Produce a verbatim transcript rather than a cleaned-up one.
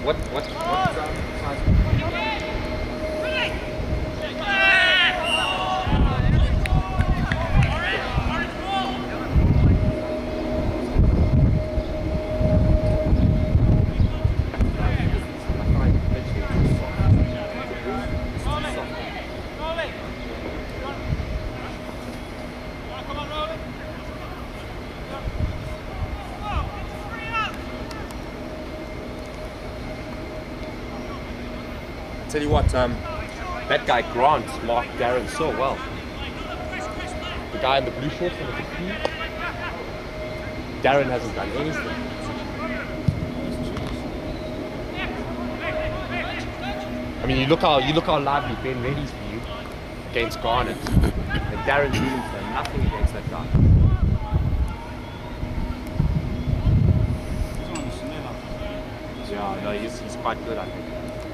What what what um, size? Tell you what, um, that guy Grant marked Darren so well. The guy in the blue shorts and the bikini. Darren hasn't done anything. I mean, you look how you look how lively Ben Reddy's for you against Garnet, and Darren's really done nothing against that guy. Yeah, no, he's he's quite good, I think.